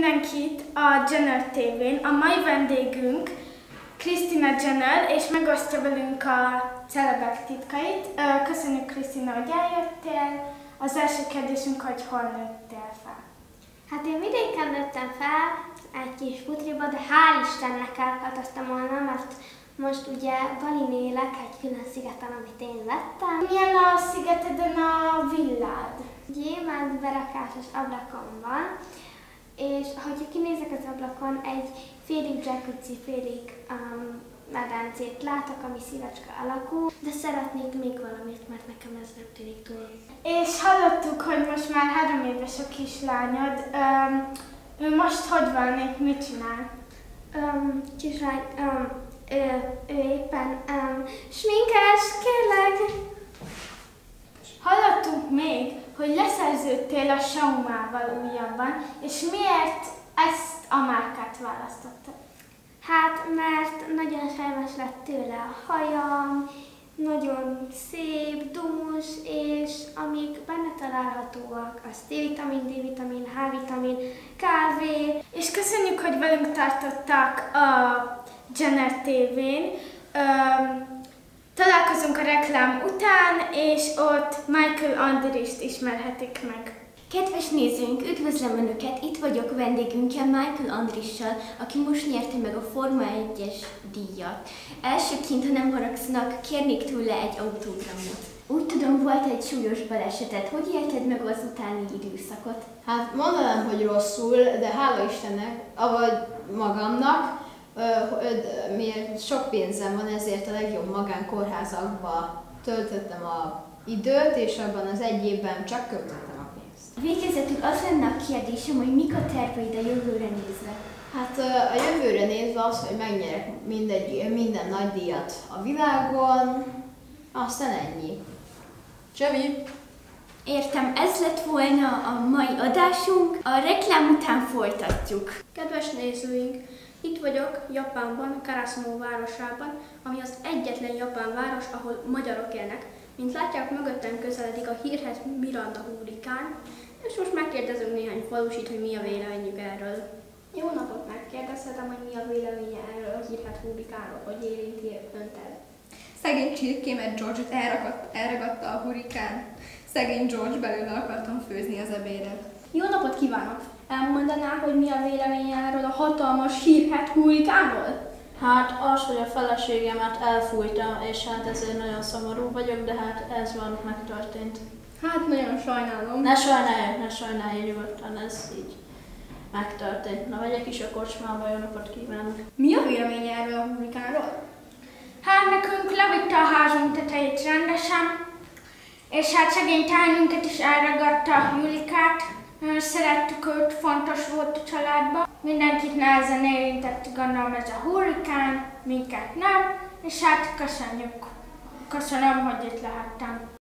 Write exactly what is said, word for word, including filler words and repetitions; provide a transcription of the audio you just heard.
mindenkit a Jenner té vén. A mai vendégünk Krisztina Jenner, és megosztja velünk a celebek titkait. Köszönjük, Krisztina, hogy eljöttél. Az első kérdésünk, hogy hol nőttél fel? Hát én vidéken nőttem fel, egy kis putriba, de hál' Istennek elköltöztem volna, mert most ugye Balin élek egy külön szigeten, amit én vettem. Milyen a szigeteden a villád? Gyémánt berakásos ablakon van, és ha kinézek az ablakon, egy félig jacuzzi, félig um, medencét látok, ami szívecske alakú, de szeretnék még valamit, mert nekem ez nem tűnik túl. És hallottuk, hogy most már három éves a kislányod. Um, ő most hogy van, mit csinál? Um, kislány, um, ő, ő éppen um, sminkes, kérlek! Hallottunk még, hogy leszerződtél a Xiaomával újabban, és miért ezt a márkát választottad? Hát, mert nagyon sajnos lett tőle a hajam, nagyon szép, dús, és amik benne találhatóak, az té-vitamin, dé-vitamin, há-vitamin, kávé. És köszönjük, hogy velünk tartottak a Jenner té vén. Um, Találkozunk a reklám után, és ott Michael Andrist ismerhetik meg. Kedves nézőink, üdvözlöm Önöket! Itt vagyok vendégünkkel, Michael Andrissal, aki most nyerte meg a Forma egyes díjat. Elsőként, ha nem haragszanak, kérnék tőle egy autógramot. Úgy tudom, volt egy súlyos balesetet. Hogy élted meg az utáni időszakot? Hát mondanám, hogy rosszul, de hála Istennek, avagy magamnak, miért sok pénzem van, ezért a legjobb magánkórházakba töltöttem a időt, és abban az egy évben csak költöttem a pénzt. Végezetül az lenne a kérdésem, hogy mik a terveid a jövőre nézve? Hát a jövőre nézve az, hogy megnyerek mindegy, minden nagy díjat a világon, aztán ennyi. Csavi! Értem, ez lett volna a mai adásunk, a reklám után folytatjuk. Kedves nézőink! Itt vagyok Japánban, Karasuno városában, ami az egyetlen japán város, ahol magyarok élnek. Mint látják, mögöttem közeledik a hírhedt Miranda hurrikán, és most megkérdezünk néhány falusit, hogy mi a véleményük erről. Jó napot, megkérdezhetem, hogy mi a véleménye erről a hírhedt hurrikánról, hogy érinti önt el. Szegény csirkémet George-ot elragadta a hurrikán. Szegény George belőle akartam főzni az ebédet. Jó napot kívánok! Elmondaná, hogy mi a véleménye erről a hatalmas hírhedt hurrikánról? Hát az, hogy a feleségemet elfújta, és hát ezért nagyon szomorú vagyok, de hát ez van, megtörtént. Hát nagyon sajnálom. Ne sajnálj, ne sajnálj nyugodtan, ez így megtörtént. Na, vegyek is a kocsmába, jó napot kívánok. Mi a véleménye erről a hurrikánról? Hát nekünk levitte a házunk tetejét rendesen, és hát szegény tájnünket is elragadta a hurrikát. Szerettük őt, fontos volt a családban. Mindenkit nehezen érintett, gondolom, ez a hurrikán, minket nem, és hát köszönjük. Köszönöm, hogy itt lehettem.